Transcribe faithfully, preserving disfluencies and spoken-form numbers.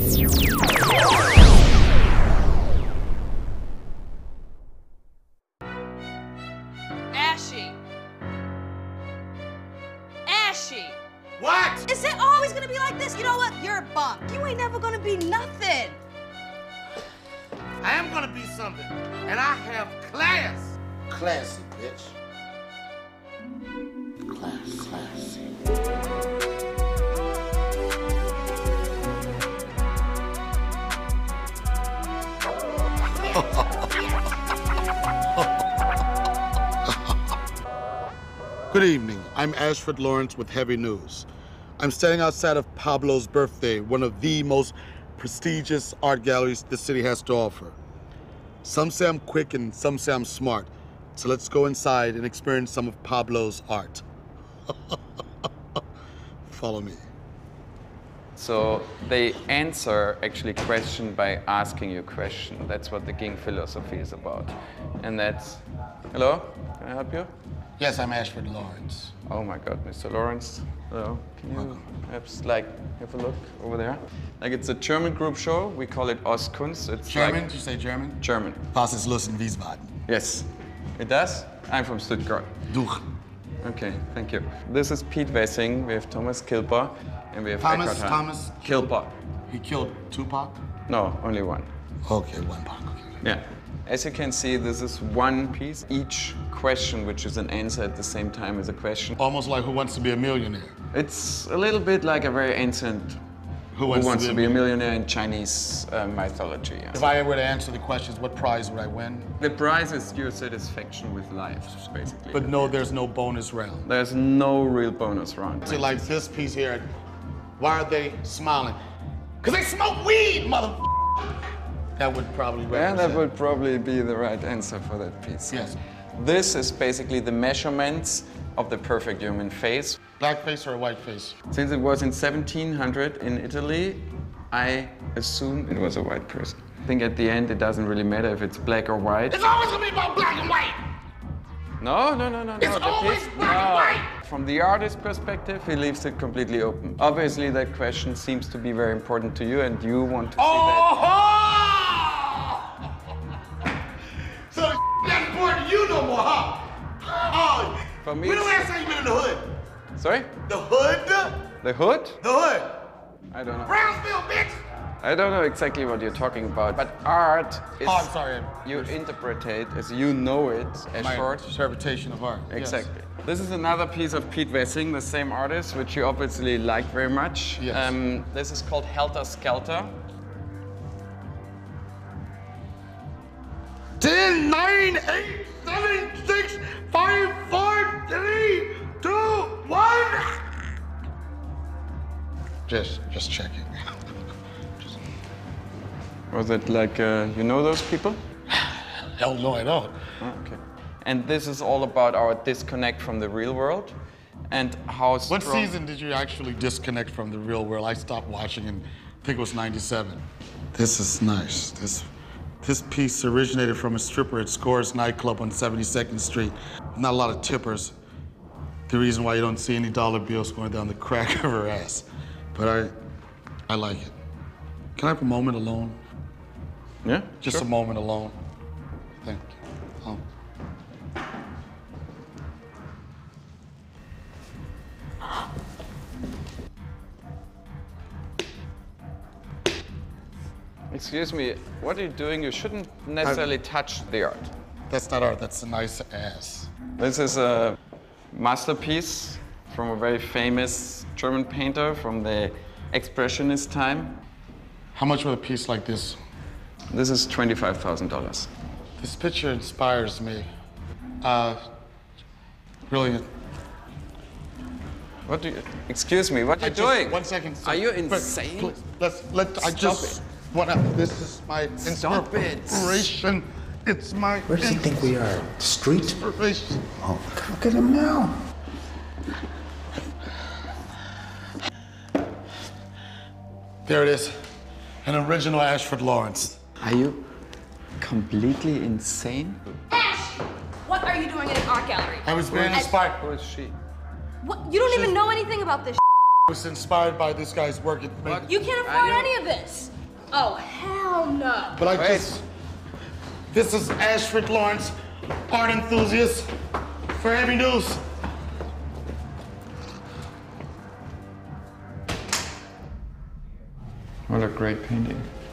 Ashy. Ashy. What? Is it always gonna be like this? You know what? You're a bum. You ain't never gonna be nothing. I am gonna be something, and I have class. Classy, bitch. Class, classy. Good evening. I'm Ashford Lawrence with heavy news. I'm standing outside of Pablo's birthday, one of the most prestigious art galleries the city has to offer. Some say I'm quick and some say I'm smart. So let's go inside and experience some of Pablo's art. Follow me. So they answer actually question by asking you a question. That's what the Ging philosophy is about. And that's, hello, can I help you? Yes, I'm Ashford Lawrence. Oh my God, Mister Lawrence. Hello, can you Welcome. perhaps like have a look over there? Like it's a German group show. We call it Ostkunst. It's German? like Did you say German? German. Was ist los in Wiesbaden? Yes, it does. I'm from Stuttgart. Duch. Okay, thank you. This is Pete Wessing. We have Thomas Kilper, and we have Thomas, Eckhart Hahn. Thomas Kilper. He killed Tupac? No, only one. Okay, one Pac. Okay. Yeah. As you can see, this is one piece. Each question, which is an answer at the same time as a question. Almost like Who Wants to Be a Millionaire? It's a little bit like a very ancient Who Wants, Who wants to, to be a millionaire in Chinese uh, mythology. Yeah. If I were to answer the questions, what prize would I win? The prize is your satisfaction with life, basically. But no, there's no bonus round. There's no real bonus round. See, like this piece here, why are they smiling? Because they smoke weed, mother. That would probably represent. Yeah, that would probably be the right answer for that piece. Yes. This is basically the measurements of the perfect human face. Black face or a white face? Since it was in seventeen hundred in Italy, I assume it was a white person. I think at the end it doesn't really matter if it's black or white. It's always gonna be about black and white. No, no, no, no, It's no. The always piece- black and no. white. From the artist's perspective, he leaves it completely open. Obviously, that question seems to be very important to you, and you want to see Oh! that. So the not important to you no more, huh? Oh, For me, when the it's- last time you been in the hood? Sorry? The hood? The hood? The hood. I don't know. Brownsville, bitch. I don't know exactly what you're talking about, but art is Oh, I'm sorry. you interpret it as you know it as My short. interpretation of art. yes. Exactly. This is another piece of Pete Wessing, the same artist, which you obviously like very much. Yes. Um, this is called Helter Skelter. ten, nine, eight, seven, six, five, four, three, two, one. Just, just checking. Just... Was it like, uh, you know those people? Hell no, I don't. Oh, okay. And this is all about our disconnect from the real world and how strong... What season did you actually disconnect from the real world? I stopped watching in, I think it was ninety-seven. This is nice. This, this piece originated from a stripper at Scores nightclub on seventy-second street. Not a lot of tippers. The reason why you don't see any dollar bills going down the crack of her ass. But I, I like it. Can I have a moment alone? Yeah, Just sure. a moment alone. Thank you. Oh. Excuse me, what are you doing? You shouldn't necessarily touch the art. That's not art, that's a nice ass. This is a masterpiece from a very famous German painter from the Expressionist time. How much would a piece like this? This is twenty-five thousand dollars. This picture inspires me. Uh, brilliant. What do you, excuse me, what are I you just- doing? One second. Are you But insane? please, let's, let, I Stop just it. wanna, this is my Stop it. inspiration. It's my Where does he think we are? The street? inspiration. Oh, look at him now. There it is, an original Ashford Lawrence. Are you completely insane? Ash! What are you doing in an art gallery? I was very And- inspired. Who is she? What? You don't even know anything about this. I was inspired by this guy's work. It made- You can't Are afford you- any of this. Oh, hell no. But I Wait. just... This is Ashford Lawrence, art enthusiast for Heavy News. What a great painting.